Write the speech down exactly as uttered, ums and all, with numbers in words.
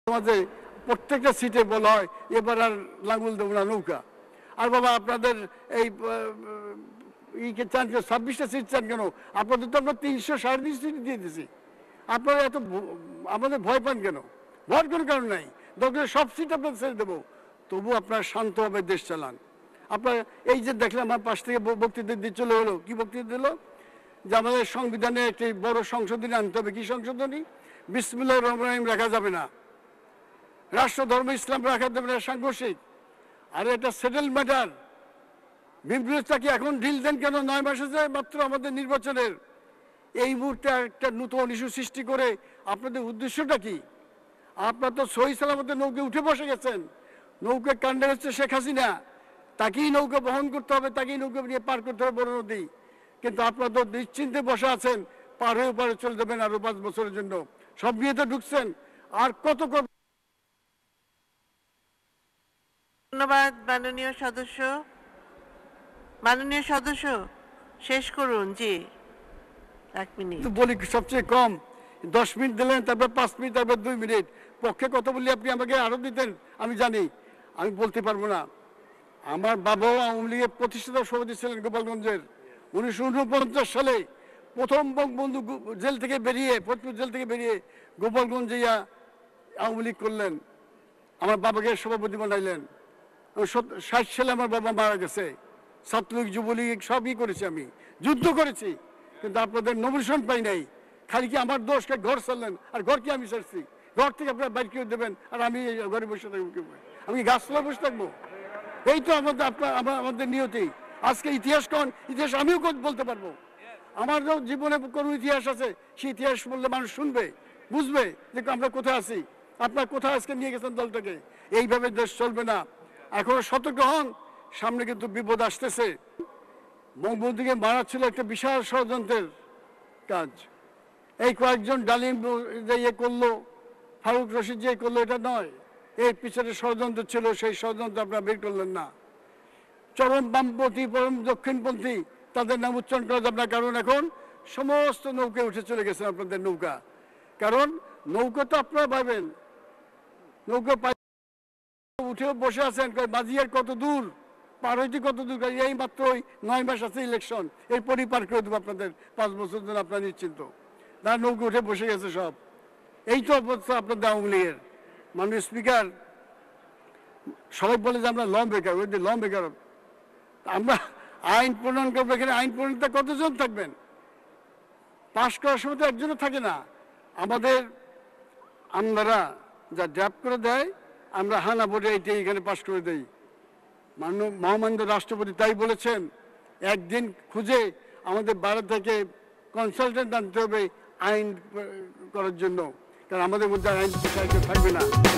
আমাদের প্রত্যেকটা সিটে বলা হয় এবার আর লাঙ্গল দেবো না নৌকা। আর বাবা আপনাদের এই ইকে চান কেন, ছাব্বিশটা সিট চান কেন? আপনাদের তো আমরা তিনশো সাড়ে তিনশো সিট দিয়ে দিয়েছি। আপনারা এত আমাদের ভয় পান কেন? ভয়ের কোনো কারণ নাই। দরকার সব সিট আপনাদের ছেড়ে দেবো, তবু আপনারা শান্তভাবে দেশ চালান। আপনার এই যে দেখলাম আমার পাশ থেকে বক্তৃতা দিয়ে চলে হলো, কি বক্তৃতা দিল যে আমাদের সংবিধানে একটি বড় সংশোধনী আনতে হবে। কি সংশোধনী? বিসমিল্লাহির রহমানির রহিম রাখা যাবে না, রাষ্ট্র ধর্ম ইসলাম রাখা যাবে না, সাংঘর্ষিক। আর এটা সেটেল ম্যাটার। বিপ্লবটা কি এখন ঢিল দেন কেন? নয় মাস আছে মাত্র আমাদের নির্বাচনের। এই মুহূর্তে একটা নতুন ইস্যু সৃষ্টি করে আপনাদের উদ্দেশ্যটা কি? আপনার তো সহি সালামতে নৌকে উঠে বসে গেছেন। নৌকা কাণ্ডে হচ্ছে শেখ হাসিনা, তাকেই নৌকা বহন করতে হবে, তাকেই নৌকা নিয়ে পার করতে হবে বড় নদী। কিন্তু আপনারা তো নিশ্চিন্তে বসে আছেন, পার হয়ে পারে চলে যাবেন আরো পাঁচ বছরের জন্য। সব নিয়ে তো ঢুকছেন, আর কত করবেন? ধন্যবাদ মাননীয় সদস্য। মাননীয় সদস্য শেষ করুন। জি, এক মিনিট বলি। সবচেয়ে কম দশ মিনিট দিলেন, তারপর পাঁচ মিনিট, তারপর দুই মিনিট। পক্ষে কত বলি আপনি আমাকে আরো দিতেন, আমি জানি। আমি বলতে পারবো না। আমার বাবাও আওয়ামী লীগের প্রতিষ্ঠাতা সভাপতি ছিলেন গোপালগঞ্জের। উনিশশো উনপঞ্চাশ সালে প্রথম বঙ্গবন্ধু জেল থেকে বেরিয়ে, ফরিদপুর জেল থেকে বেরিয়ে গোপালগঞ্জে আওয়ামী লীগ করলেন। আমার বাবাকে সভাপতি বানাইলেন। ষাট সালে আমার বাবা মারা গেছে। ছাত্রলীগ, যুবলীগ সবই করেছি, আমি যুদ্ধ করেছি, কিন্তু আপনাদের নমিনেশন পাই নাই। খালি কি আমার দোষ? ঘর ছাড়লেন, আর ঘর কি আমি ছাড়ছি? ঘর থেকে আপনারা বাইর করে দেবেন, আর আমি ঘরে বসে থাকবো? আমি গাছতলায় বসে থাকবো? এই তো আমাদের আপনার আমাদের নিয়তি। আজকে ইতিহাস কোন ইতিহাস আমিও বলতে পারবো। আমার জীবনে কোন ইতিহাস আছে, সেই ইতিহাস বললে মানুষ শুনবে, বুঝবে যে আমরা কোথায় আছি। আপনার কোথায় আজকে নিয়ে গেছেন দলটাকে। এইভাবে দেশ চলবে না। এখন সতর্ক হন, সামনে কিন্তু বিপদ আসতেছে। বঙ্গবন্ধুকে মারা ছিল একটা বিশাল ষড়যন্ত্রের কাজ। এই কয়েকজন ডালিম যে ইয়ে করলো, ফারুক রশিদ যে করলো, এটা নয়। এর পিছনে ষড়যন্ত্র ছিল, সেই ষড়যন্ত্র আপনারা বের করলেন না। চরম বামপন্থী, পরম দক্ষিণপন্থী, তাদের নাম উচ্চারণ করা যাবে না। কারণ এখন সমস্ত নৌকা উঠে চলে গেছে আপনাদের নৌকা। কারণ নৌকা তো আপনারা পাবেন, নৌকা উঠেও বসে আছেন। মাঝিয়ার কত দূর, পার হইতে কত দূর? এই মাত্র ওই নয় মাস আছে ইলেকশন, এরপরই পার করে দেবো আপনাদের পাঁচ বছর জন্য। আপনারা নিশ্চিন্ত, তারা নৌকা উঠে বসে গেছে সব। এই তো অবস্থা আপনাদের আওয়ামী লীগের। মাননীয় স্পিকার, সবাই বলে যে আমরা ল মেকার, ওই ল মেকার। আমরা আইন প্রণয়ন করবো, এখানে আইন প্রণয়নটা কতজন থাকবেন? পাশ করার সময় তো একজনও থাকে না। আমাদের আমলারা যা ড্রাফট করে দেয়, আমরা হানা ভোটে এইটাই এখানে পাশ করে দেই। মাননীয় মহামান্য রাষ্ট্রপতি তাই বলেছেন, একদিন খুঁজে আমাদের বাইরে থেকে কনসালটেন্ট আনতে হবে আইন করার জন্য, কারণ আমাদের মধ্যে আইন থাকবে না।